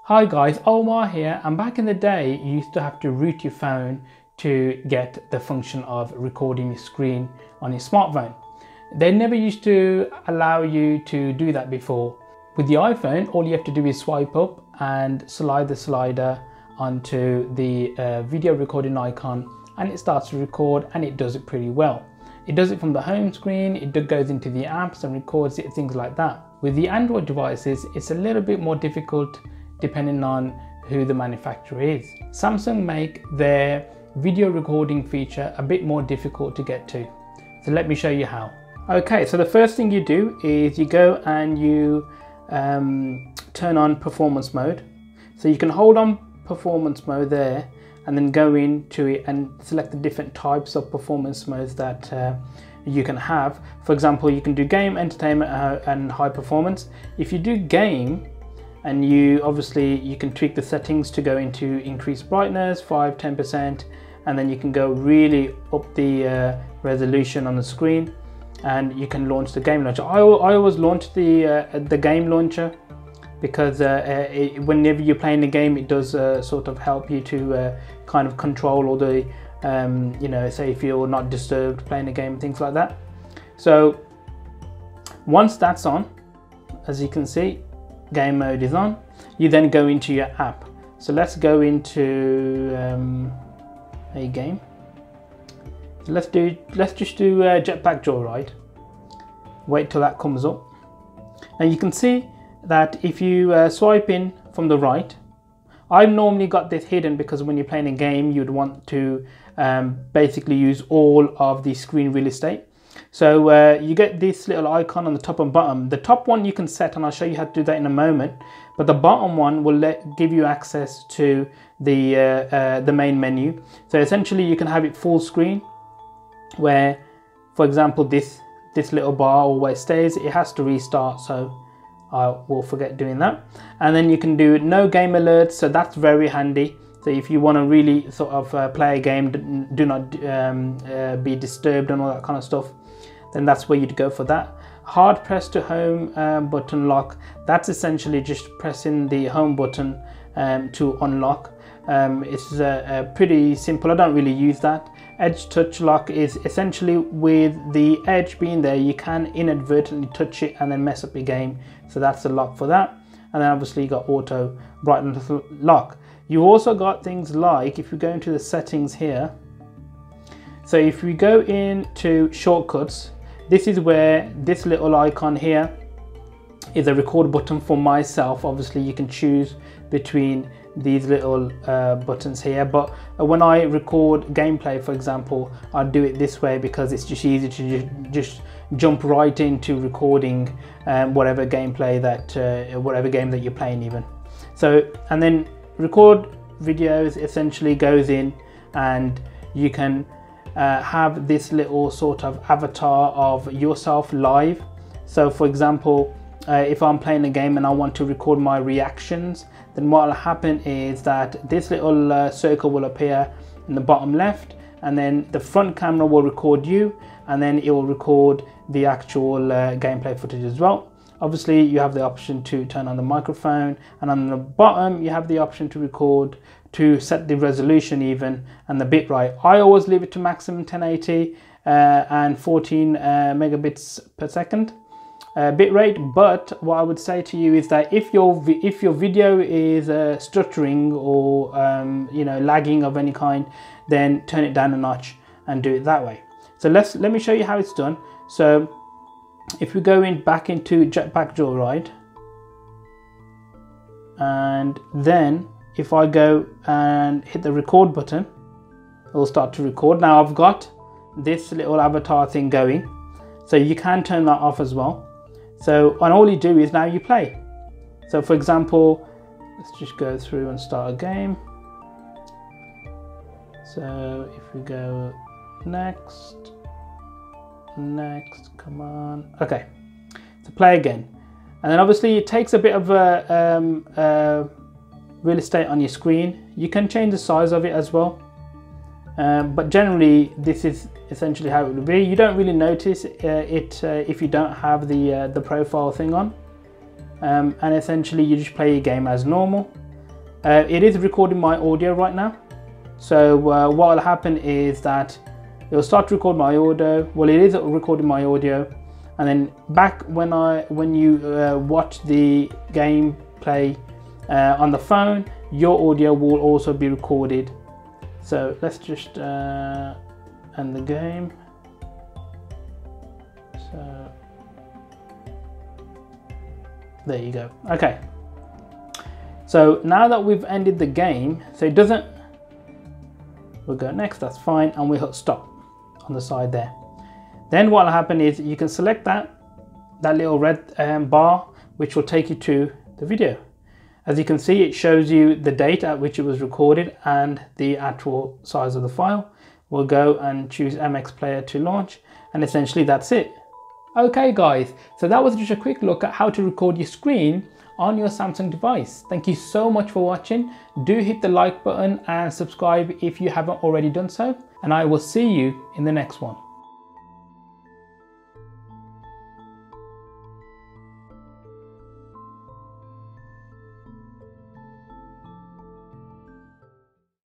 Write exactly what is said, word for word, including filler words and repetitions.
Hi guys, Omar here, and back in the day you used to have to root your phone to get the function of recording your screen on your smartphone. They never used to allow you to do that before. With the iPhone, all you have to do is swipe up and slide the slider onto the uh, video recording icon, and it starts to record, and it does it pretty well. It does it from the home screen, it goes into the apps and records it, things like that. With the Android devices, it's a little bit more difficult depending on who the manufacturer is. Samsung make their video recording feature a bit more difficult to get to. So let me show you how. Okay, so the first thing you do is you go and you um, turn on performance mode. So you can hold on performance mode there and then go into it and select the different types of performance modes that uh, you can have. For example, you can do game, entertainment, uh, and high performance. If you do game, and you obviously you can tweak the settings to go into increased brightness, five, ten percent, and then you can go really up the uh, resolution on the screen, and you can launch the game launcher. I, I always launch the uh, the game launcher because uh, it, whenever you're playing the game, it does uh, sort of help you to uh, kind of control all the um, you know, say if you're not disturbed playing the game, things like that. So once that's on, as you can see, game mode is on, you then go into your app. So let's go into um, a game. So let's do let's just do uh, Jetpack Joyride. Wait till that comes up. Now you can see that if you uh, swipe in from the right, I've normally got this hidden because when you're playing a game you'd want to um, basically use all of the screen real estate. So uh, you get this little icon on the top and bottom. The top one you can set, and I'll show you how to do that in a moment, but the bottom one will let give you access to the uh, uh, the main menu. So essentially you can have it full screen, where for example this this little bar always stays. It has to restart, so I will forget doing that. And then you can do no game alerts, so that's very handy. So if you want to really sort of uh, play a game, do not um, uh, be disturbed and all that kind of stuff, then that's where you'd go for that. Hard press to home um, button lock, that's essentially just pressing the home button um, to unlock. Um, it's uh, uh, pretty simple, I don't really use that. Edge touch lock is essentially with the edge being there, you can inadvertently touch it and then mess up your game. So that's the lock for that. And then obviously you got auto brightness lock. You've also got things like, if you go into the settings here, so if we go into shortcuts, this is where this little icon here is a record button for myself. Obviously you can choose between these little uh, buttons here, but when I record gameplay, for example, I do it this way because it's just easy to just, just jump right into recording um, whatever gameplay that uh, whatever game that you're playing even. So, and then record videos essentially goes in, and you can uh, have this little sort of avatar of yourself live. So for example, uh, if I'm playing a game and I want to record my reactions, then what will happen is that this little uh, circle will appear in the bottom left, and then the front camera will record you, and then it will record the actual uh, gameplay footage as well. Obviously you have the option to turn on the microphone, and on the bottom you have the option to record, to set the resolution even, and the bitrate. I always leave it to maximum ten eighty uh, and fourteen uh, megabits per second uh, bitrate. But what I would say to you is that if your if your video is uh, stuttering or um, you know, lagging of any kind, then turn it down a notch and do it that way. So let's let me show you how it's done. So if we go in back into Jetpack Joyride, and then if I go and hit the record button, it will start to record. Now I've got this little avatar thing going, so you can turn that off as well. So, and all you do is now you play. So for example, let's just go through and start a game. So if we go next, next, come on, okay, so play again. And then obviously it takes a bit of a um, uh, real estate on your screen. You can change the size of it as well, um, but generally this is essentially how it will be. You don't really notice uh, it uh, if you don't have the uh, the profile thing on, um, and essentially you just play your game as normal. uh, it is recording my audio right now. So uh, what will happen is that it will start to record my audio. Well, it is recording my audio, and then back when I when you uh, watch the gameplay uh, on the phone, your audio will also be recorded. So let's just uh, end the game. So there you go. Okay. So now that we've ended the game, so it doesn't, we'll go next, that's fine, and we'll hit stop on the side there. Then what will happen is you can select that, that little red um, bar, which will take you to the video. As you can see, it shows you the date at which it was recorded and the actual size of the file. We'll go and choose M X Player to launch, and essentially that's it. Okay guys, so that was just a quick look at how to record your screen on your Samsung device. Thank you so much for watching. Do hit the like button and subscribe if you haven't already done so, and I will see you in the next one.